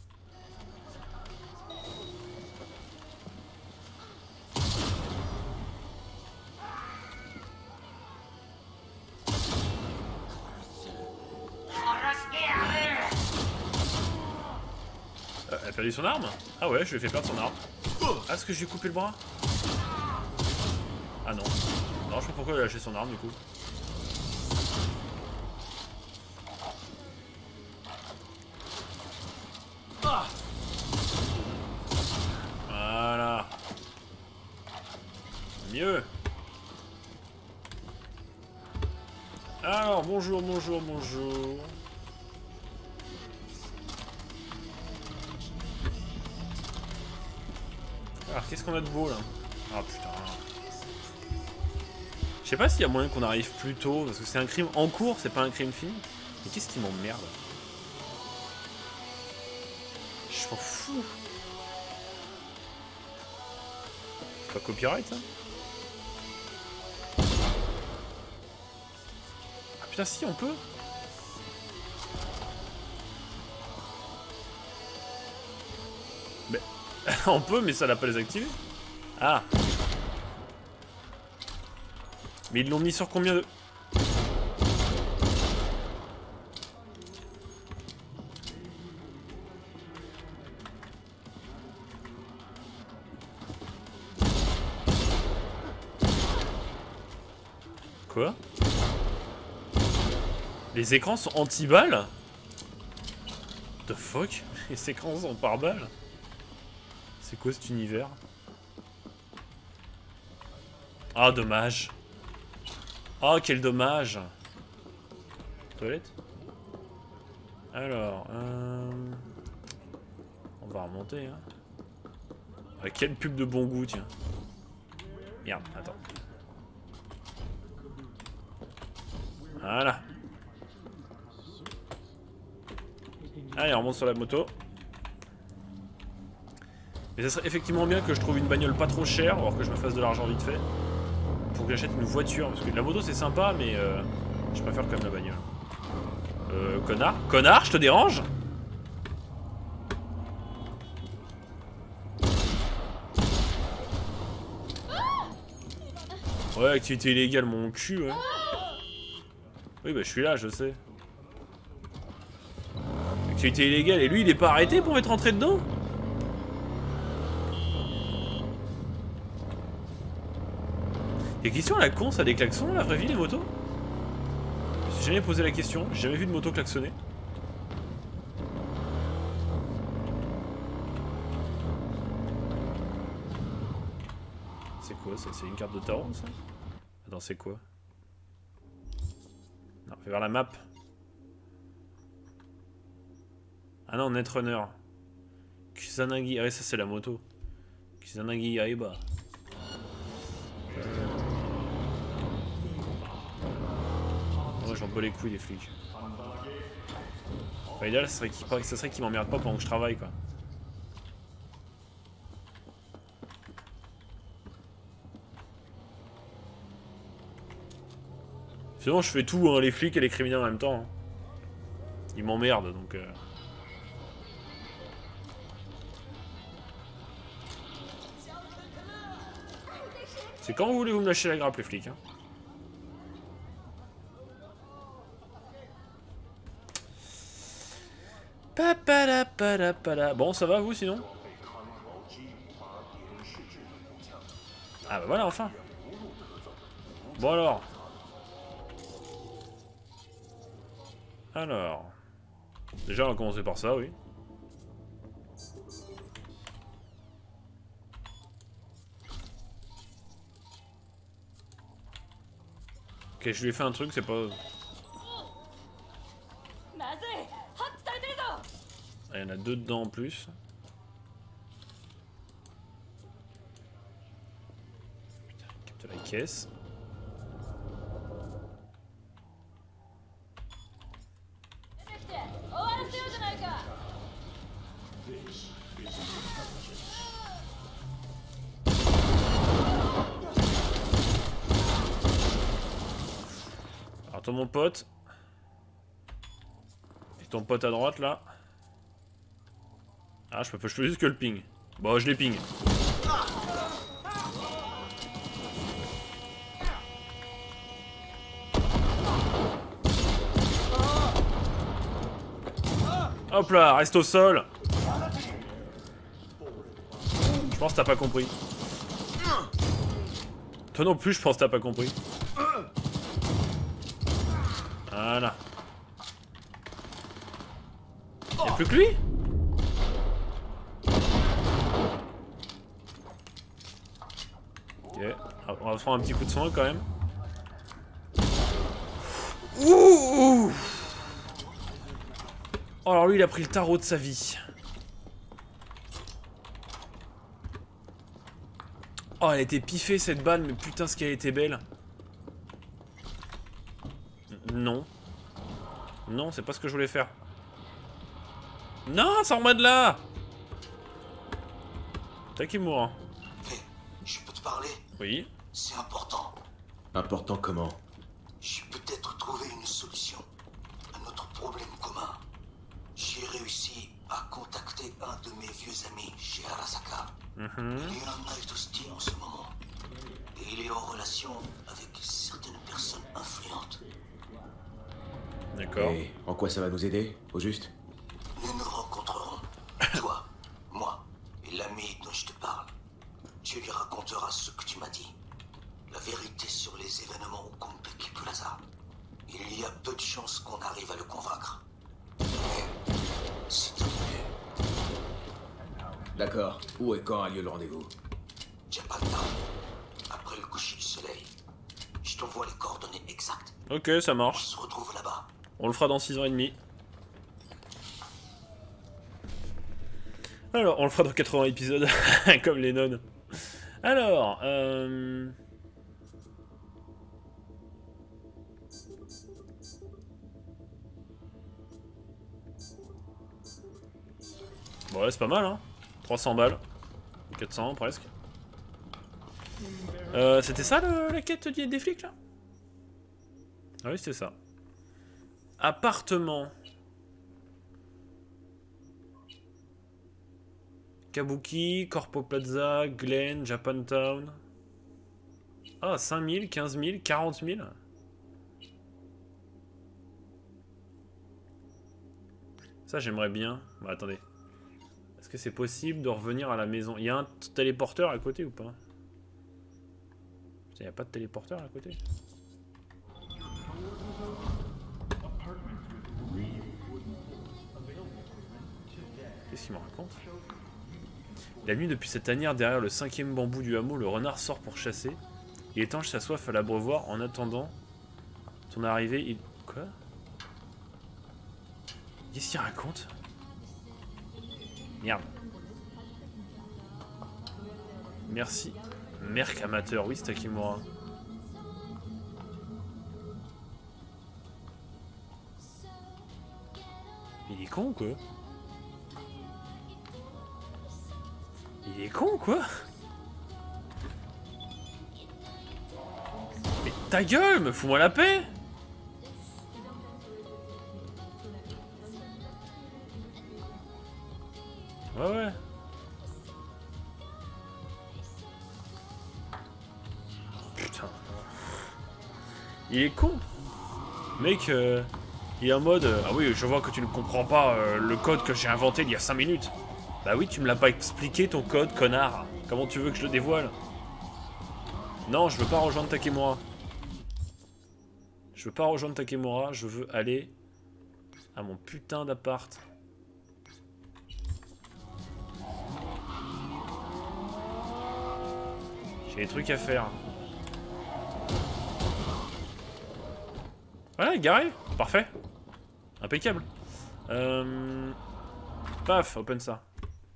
Euh, elle a perdu son arme? Ah ouais, je lui ai fait perdre son arme. Ah, est-ce que j'ai coupé le bras? Ah non. Non, je sais pas pourquoi elle a lâché son arme du coup. Voilà. Mieux. Alors, bonjour, bonjour, bonjour. Alors, qu'est-ce qu'on a de beau là? Ah putain. Je sais pas s'il y a moyen qu'on arrive plus tôt, parce que c'est un crime en cours, c'est pas un crime fini. Mais qu'est-ce qui m'emmerde? Je m'en fous. C'est pas copyright ça? Ah putain si, on peut. Mais... on peut, mais ça l'a pas les activer. Ah. Mais ils l'ont mis sur combien de... Quoi? Les écrans sont anti-balles? The fuck? Les écrans sont par balles? C'est quoi cet univers? Ah, dommage. Oh, quel dommage. Toilette? Alors, euh... on va remonter, hein. Ah, quelle pub de bon goût, tiens. Merde, attends. Voilà. Allez, on remonte sur la moto. Mais ça serait effectivement bien que je trouve une bagnole pas trop chère, alors que je me fasse de l'argent vite fait. Pour que j'achète une voiture, parce que la moto c'est sympa, mais euh, je préfère quand même la bagnole. Euh, connard? Connard, je te dérange? Ouais, activité illégale, mon cul, ouais. Oui, bah je suis là, je sais. Activité illégale, et lui il est pas arrêté pour m'être rentré dedans? Y'a question à la con, ça a des klaxons la vraie vie les motos? Je me suis jamais posé la question, j'ai jamais vu de moto klaxonner. C'est quoi ça? C'est une carte de tarot ça? Attends, c'est quoi? Non, fais vers la map. Ah non, Netrunner. Kusanagi, ah ouais, ça c'est la moto. Kusanagi Aiba. Moi j'en bats les couilles les flics. Enfin, l'idéal ça serait qu'ils ça serait qu'ils m'emmerdent pas pendant que je travaille quoi. Sinon je fais tout, hein, les flics et les criminels en même temps. Hein. Ils m'emmerdent donc... Euh... C'est quand vous voulez vous me lâcher la grappe les flics hein. Bon, ça va vous sinon? Ah bah voilà, enfin. Bon alors. Alors. Déjà, on va commencer par ça, oui. Ok, je lui ai fait un truc, c'est pas... Et y en a deux dedans en plus. Putain, capte la caisse. Alors toi mon pote. Et ton pote à droite là. Ah je peux, je peux juste que le ping. Bon je les ping. Hop là, reste au sol. Je pense que t'as pas compris. Toi non plus je pense que t'as pas compris. Voilà. Y'a plus que lui? Ok, on va prendre un petit coup de soin quand même. Ouh! Oh alors lui il a pris le tarot de sa vie. Oh elle était piffée cette balle, mais putain ce qu'elle était belle. Non. Non, c'est pas ce que je voulais faire. Non, sors-moi de là! Takemura. Hé, je peux te parler? Oui. C'est important. Important comment? J'ai peut-être trouvé une solution à notre problème commun. J'ai réussi à contacter un de mes vieux amis chez Arasaka. Mm-hmm. Il est un Night hostile en ce moment. Et il est en relation avec certaines personnes influentes. D'accord. Et en quoi ça va nous aider, au juste? Nous nous rencontrerons. Toi, moi et l'ami dont je te parle. Tu lui raconteras ce que tu m'as dit. La vérité sur les événements au Konpeki Plaza. Il y a peu de chances qu'on arrive à le convaincre. Mais c'est un mieux. D'accord. Où et quand a lieu le rendez-vous? Japantown. Après le coucher du soleil. Je t'envoie les coordonnées exactes. Ok, ça On marche. se retrouve là-bas. On le fera dans six ans et demi. Alors, on le fera dans quatre-vingts épisodes, comme les nonnes. Alors, euh... bon, ouais, c'est pas mal, hein. trois cents balles. quatre cents presque. Euh, c'était ça le, la quête des, des flics, là? Ah oui, c'était ça. Appartement. Kabuki, Corpo Plaza, Glen, Japantown. Ah, cinq mille, quinze mille, quarante mille. Ça, j'aimerais bien. Bon, attendez. Est-ce que c'est possible de revenir à la maison? Il y a un téléporteur à côté ou pas? Il n'y a pas de téléporteur à côté? Qu'est-ce qu'il me raconte? La nuit, depuis cette tanière derrière le cinquième bambou du hameau, le renard sort pour chasser. Il étanche sa soif à l'abreuvoir en attendant ton arrivée. Il... Quoi? Qu'est-ce qu'il raconte? Merde. Merci. Merc amateur, oui, c'est Takemura. Il est con ou quoi? Il est con ou quoi? Mais ta gueule, me fous-moi la paix! Ouais ouais. Putain. Il est con. Mec, euh, il est en mode... Euh, ah oui, je vois que tu ne comprends pas euh, le code que j'ai inventé il y a cinq minutes. Bah oui, tu me l'as pas expliqué ton code, connard. Comment tu veux que je le dévoile? Non, je veux pas rejoindre Takemura. Je veux pas rejoindre Takemura, je veux aller à mon putain d'appart. J'ai des trucs à faire. Voilà, garé. Parfait. Impeccable. Euh... Paf, open ça.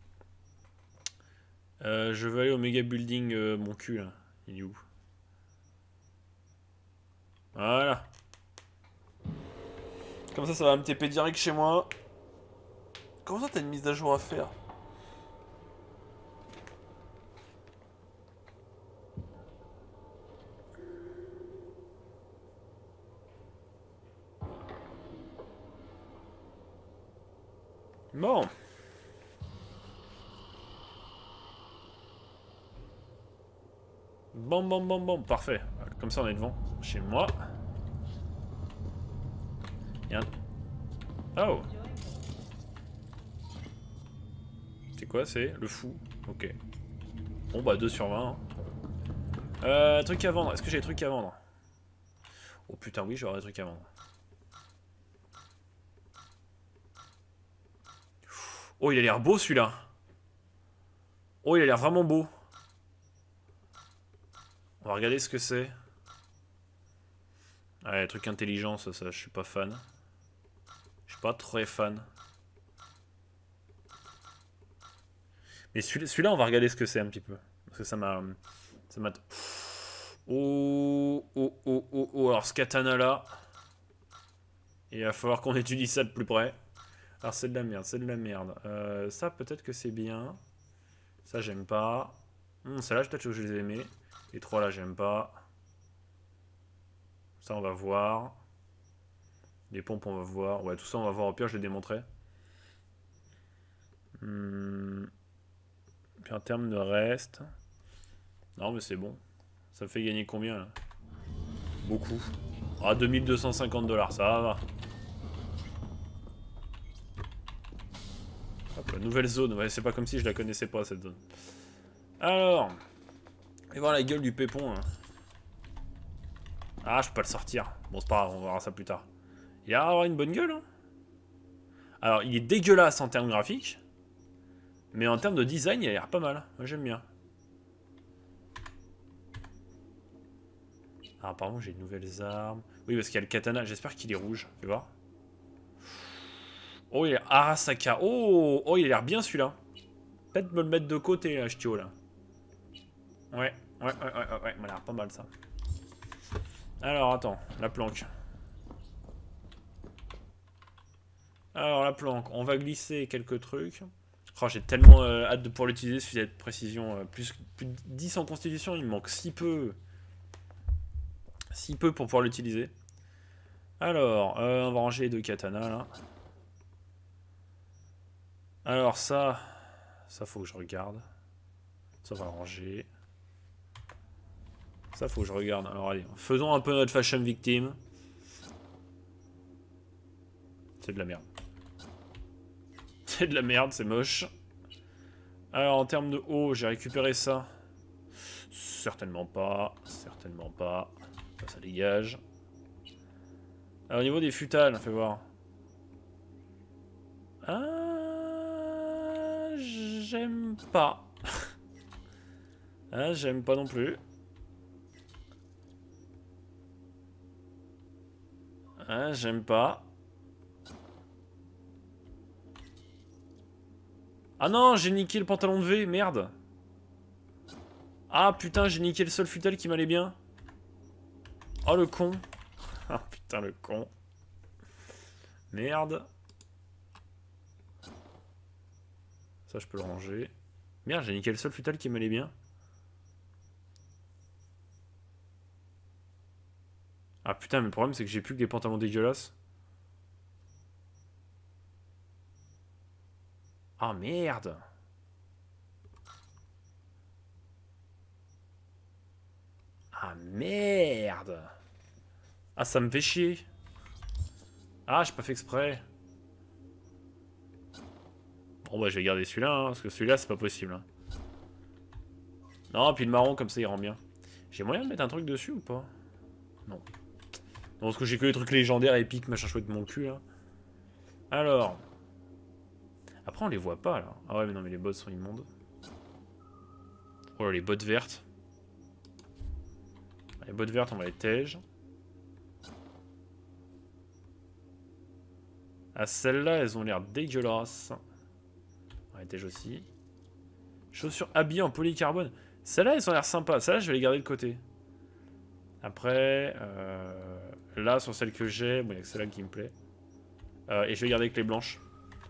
Euh, je veux aller au méga building, euh, mon cul là. Il est où? Voilà. Comme ça, ça va me T P direct chez moi. Comment ça, t'as une mise à jour à faire? Bon. Bon, bon, bon, bon, parfait. Comme ça, on est devant. Chez moi. Il y a un... Oh. C'est quoi? C'est le fou. Ok. Bon, bah, deux sur vingt. Hein. Euh, trucs à vendre. Est-ce que j'ai des trucs à vendre? Oh putain, oui, j'aurais des trucs à vendre. Oh, il a l'air beau celui-là. Oh, il a l'air vraiment beau. On va regarder ce que c'est. Ouais, les trucs intelligents, ça, ça, je suis pas fan. Je suis pas très fan. Mais celui-là, on va regarder ce que c'est un petit peu. Parce que ça m'a... Ça m'a... Oh, oh, oh, oh, oh. Alors, ce katana-là... Il va falloir qu'on étudie ça de plus près. Alors, c'est de la merde, c'est de la merde. Euh, ça, peut-être que c'est bien. Ça, j'aime pas. Hum, celle-là, peut-être que je les ai aimés. Les trois, là, j'aime pas. Ça, on va voir. Les pompes, on va voir. Ouais, tout ça, on va voir. Au pire, je les démontrerai. Hum... Puis en termes de reste... Non, mais c'est bon. Ça me fait gagner combien, là? Beaucoup. Ah, deux mille deux cent cinquante dollars, ça va. Hop, la nouvelle zone. Ouais, c'est pas comme si je la connaissais pas, cette zone. Alors... Et voir la gueule du pépon. Hein. Ah, je peux pas le sortir. Bon, c'est pas grave, on verra ça plus tard. Il a avoir une bonne gueule. Hein. Alors, il est dégueulasse en termes graphiques. Mais en termes de design, il a l'air pas mal. Moi, j'aime bien. Ah, apparemment, j'ai de nouvelles armes. Oui, parce qu'il y a le katana. J'espère qu'il est rouge. Tu vois. Oh, il est Arasaka. Oh, oh, il a l'air bien celui-là. Peut-être me le mettre de côté, là, Chtio, là. Ouais, ouais, ouais, ouais, ouais, ouais. Il m'a l'air pas mal, ça. Alors, attends. La planque. Alors, la planque. On va glisser quelques trucs. Oh, j'ai tellement euh, hâte de pouvoir l'utiliser, suffit de précision. Euh, plus, plus de dix en constitution, il me manque si peu. Si peu pour pouvoir l'utiliser. Alors, euh, on va ranger les deux katanas, là. Alors, ça... Ça, faut que je regarde. Ça, on va le ranger. Ça, faut que je regarde. Alors, allez, faisons un peu notre fashion victime. C'est de la merde. C'est de la merde, c'est moche. Alors, en termes de haut, j'ai récupéré ça. Certainement pas. Certainement pas. Ça, ça dégage. Alors, au niveau des futales, fais voir. Ah, j'aime pas. Ah, j'aime pas non plus. Ah, j'aime pas. Ah non, j'ai niqué le pantalon de V, merde. Ah putain, j'ai niqué le seul futal qui m'allait bien. Oh le con. Ah putain le con. Merde. Ça je peux le ranger. Merde, j'ai niqué le seul futal qui m'allait bien. Ah putain, mais le problème c'est que j'ai plus que des pantalons dégueulasses. Ah merde. Ah merde. Ah ça me fait chier. Ah j'ai pas fait exprès. Bon bah je vais garder celui-là hein, parce que celui-là c'est pas possible hein. Non puis le marron comme ça il rend bien. J'ai moyen de mettre un truc dessus ou pas? Non. Non parce que j'ai que les trucs légendaires, épiques, machin chouette de mon cul là. Alors. Après on les voit pas là. Ah ouais mais non mais les bottes sont immondes. Oh là les bottes vertes. Les bottes vertes on va les tège. Ah celles-là elles ont l'air dégueulasses. Arrêtez aussi. Chaussures habillées en polycarbone. Celles-là, elles ont l'air sympas. Celles-là, je vais les garder de côté. Après, euh, là, sur celles que j'ai, bon, il y a que celle-là qui me plaît. Euh, et je vais garder que les blanches.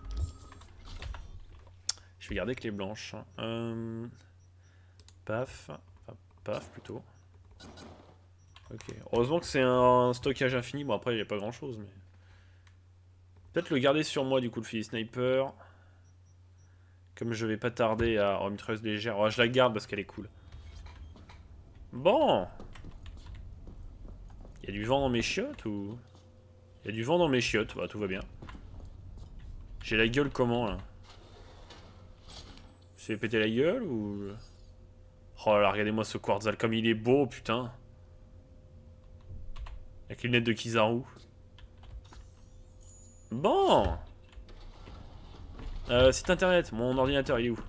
Je vais garder que les blanches. Euh, paf. Enfin, paf, plutôt. Ok. Heureusement que c'est un stockage infini. Bon, après, il n'y a pas grand-chose, mais... Peut-être le garder sur moi, du coup, le fusil sniper. Comme je vais pas tarder à... Oh, mitrailleuse légère. Oh, je la garde parce qu'elle est cool. Bon. Il y a du vent dans mes chiottes ou... Il y a du vent dans mes chiottes. Bah, tout va bien. J'ai la gueule comment, là? Je vais péter la gueule ou... Oh là là, regardez-moi ce Quartzal comme il est beau, putain. Avec les lunettes de Kizaru. Bon. Euh, site internet, mon ordinateur, il est où?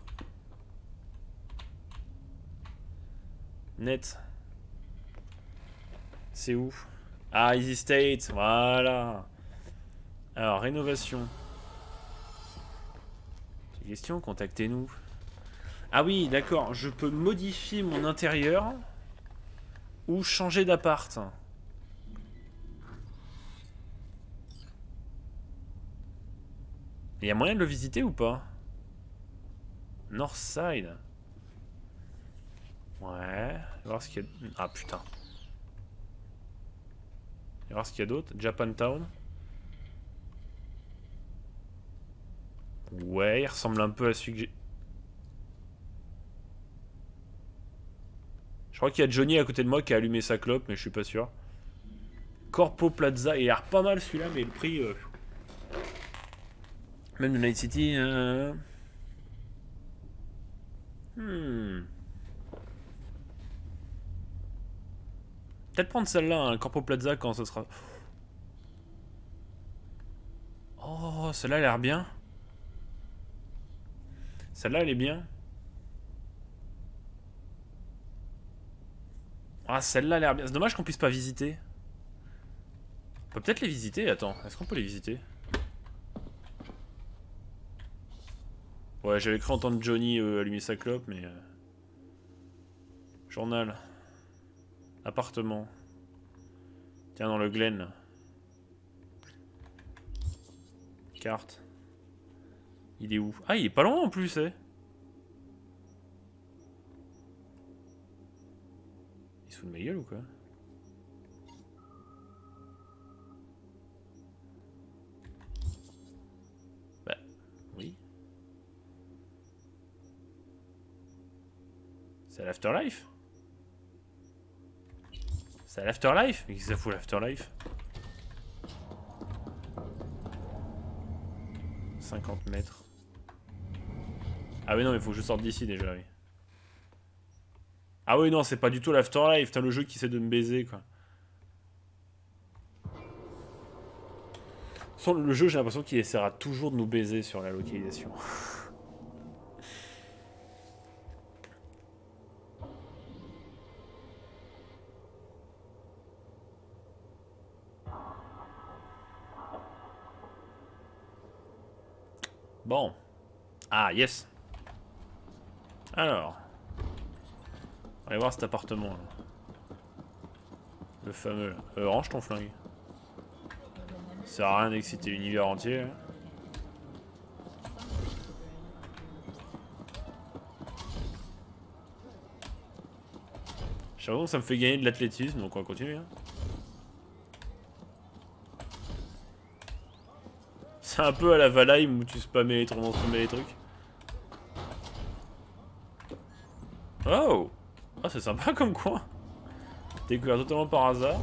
Net. C'est où? Ah, Easy State, voilà. Alors, rénovation. Question, contactez-nous. Ah oui, d'accord, je peux modifier mon intérieur ou changer d'appart. Il y a moyen de le visiter ou pas? Northside. Ouais. On va voir ce qu'il y a... Ah putain. On va voir ce qu'il y a d'autre. Japantown. Ouais, il ressemble un peu à celui que j'ai... Je crois qu'il y a Johnny à côté de moi qui a allumé sa clope, mais je suis pas sûr. Corpo Plaza, il a l'air pas mal celui-là, mais le prix... Euh... Même de Night City... Euh... Hmm... Peut-être prendre celle-là, hein, Corpo Plaza, quand ce sera... Oh, celle-là, elle a l'air bien. Celle-là, elle est bien. Ah, celle-là, elle a l'air bien. C'est dommage qu'on puisse pas visiter. On peut peut-être les visiter, attends. Est-ce qu'on peut les visiter? Ouais, j'avais cru entendre Johnny euh, allumer sa clope, mais... Euh... Journal. Appartement. Tiens, dans le Glen. Là. Carte. Il est où? Ah, il est pas loin en plus, eh. Il se fout de ma gueule ou quoi? Bah, oui. C'est l'Afterlife? C'est l'Afterlife? Mais qu'est-ce que ça fout l'Afterlife? cinquante mètres. Ah oui non mais faut que je sorte d'ici déjà oui. Ah oui non c'est pas du tout l'Afterlife, t'as le jeu qui essaie de me baiser quoi. Sans le jeu j'ai l'impression qu'il essaiera toujours de nous baiser sur la localisation. Bon. Ah, yes. Alors. On va aller voir cet appartement. Là. Le fameux. Là. Euh, range ton flingue. Ça sert à rien d'exciter l'univers entier. Là. J'ai l'impression que ça me fait gagner de l'athlétisme, donc on va continuer. Hein. C'est un peu à la Valheim où tu spammais les trucs, on spammait les trucs. Oh! Ah, c'est sympa comme coin. Découvert totalement par hasard.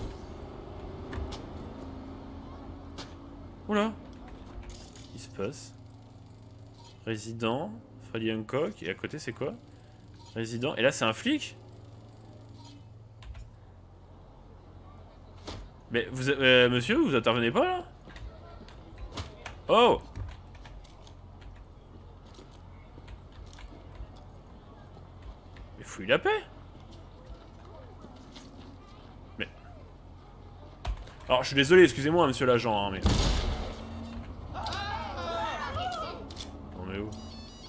Oula! Qu'est-ce qui se passe? Résident, Freddy Hancock, et à côté c'est quoi? Résident, et là c'est un flic? Mais vous, euh, monsieur, vous intervenez pas là? Oh! Mais fouille la paix! Mais... Alors, je suis désolé, excusez-moi, monsieur l'agent, hein, mais... On est où?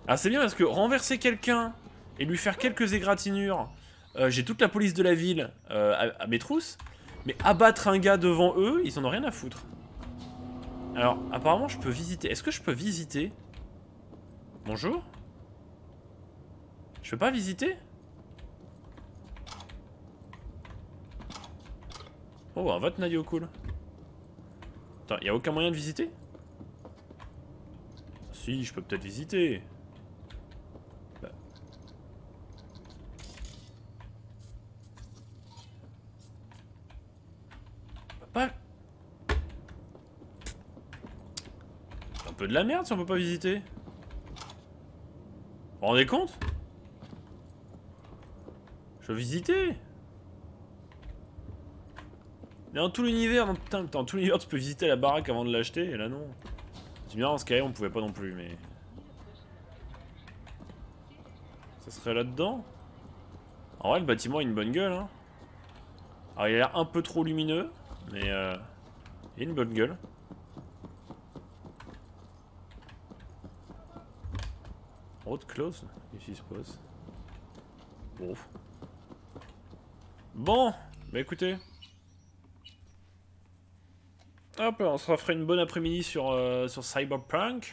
Ah, c'est bien parce que renverser quelqu'un et lui faire quelques égratignures, euh, j'ai toute la police de la ville euh, à, à mes trousses, mais abattre un gars devant eux, ils en ont rien à foutre. Alors, apparemment, je peux visiter. Est-ce que je peux visiter? Bonjour? Je peux pas visiter? Oh, un vote Nadio, cool. Attends, y a aucun moyen de visiter? Si, je peux peut-être visiter. Bah. Pas... Un peu de la merde si on peut pas visiter. Vous vous rendez compte? Je veux visiter. Dans tout l'univers, dans, putain, dans tout l'univers, tu peux visiter la baraque avant de l'acheter, et là non. C'est bien, en Skyrim, on pouvait pas non plus, mais... Ça serait là-dedans? En vrai, le bâtiment a une bonne gueule, hein. Alors, il a l'air un peu trop lumineux, mais... Euh, il a une bonne gueule. Road close? Qu'est-ce qui se passe? Bon. Bon, bah écoutez... Hop, on se refera une bonne après-midi sur, euh, sur Cyberpunk.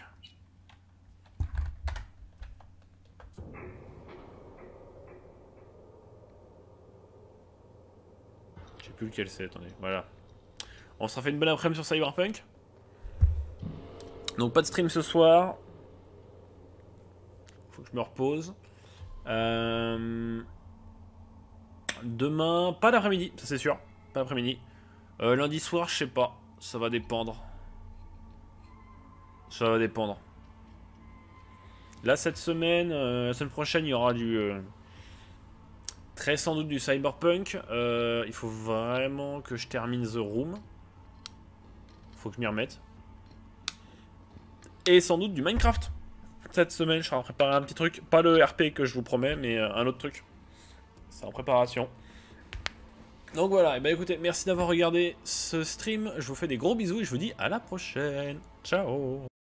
Je sais plus lequel c'est, attendez, voilà. On se refait une bonne après-midi sur Cyberpunk. Donc pas de stream ce soir. Faut que je me repose. Euh... Demain, pas d'après-midi, ça c'est sûr. Pas d'après-midi. Euh, lundi soir, je sais pas. Ça va dépendre. Ça va dépendre. Là, cette semaine, euh, la semaine prochaine, il y aura du... Euh, très sans doute du Cyberpunk. Euh, il faut vraiment que je termine The Room. Faut que je m'y remette. Et sans doute du Minecraft. Cette semaine, je serai en préparer un petit truc. Pas le R P que je vous promets, mais euh, un autre truc. C'est en préparation. Donc voilà, et bah écoutez, merci d'avoir regardé ce stream, je vous fais des gros bisous et je vous dis à la prochaine. Ciao.